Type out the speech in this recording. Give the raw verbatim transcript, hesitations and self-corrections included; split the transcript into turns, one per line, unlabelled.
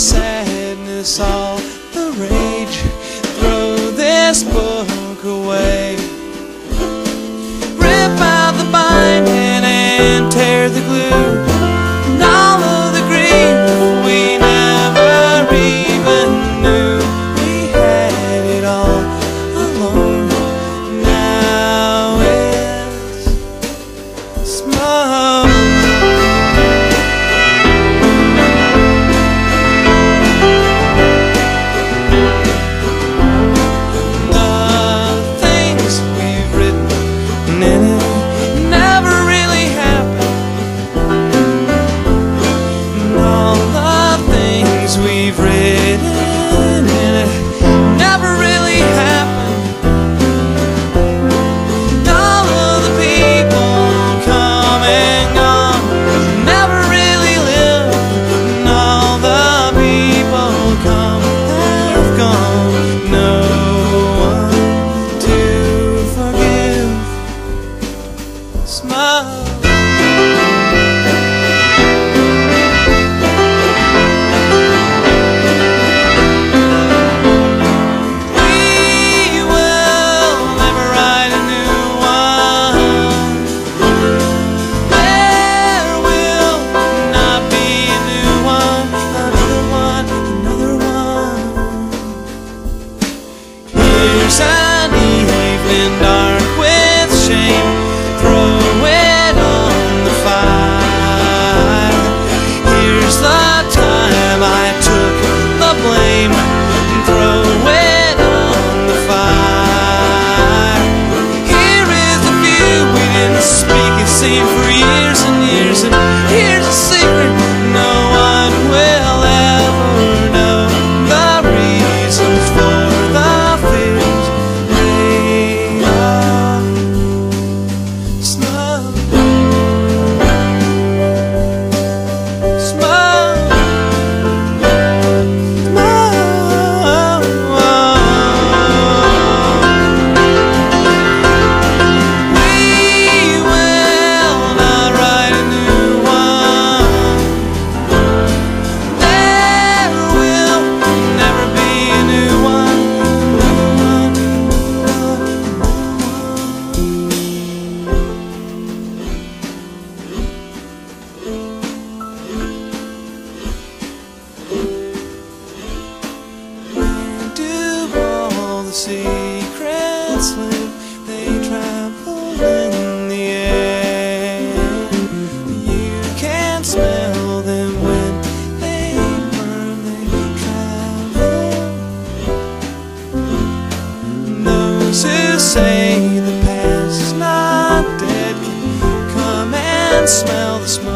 sadness, all the rage. Throw this book away. Rip out the binding and tear the glue. And all of the grief we never even knew. We had it all alone. Now it's smoke. We've written and it never really happened. All of the people come and gone never really lived. And all the people come have gone. No one to forgive. Smile. An evening dark with shame, throw it on the fire. Here's the time I took the blame, throw it on the fire. Here is the view we didn't speak, it seemed for years and years. And here's a secret no one will ever know, the reasons for the fears. Secrets live, they travel in the air. You can smell them when they burn, they travel. Those who say the past is not dead can come and smell the smoke.